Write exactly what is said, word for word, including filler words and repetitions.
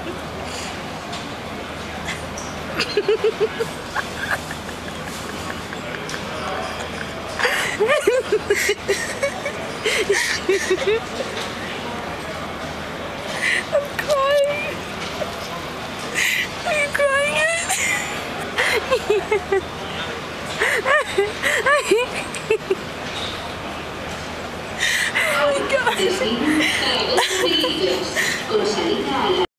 I'm crying. Are you crying yet? Oh my God.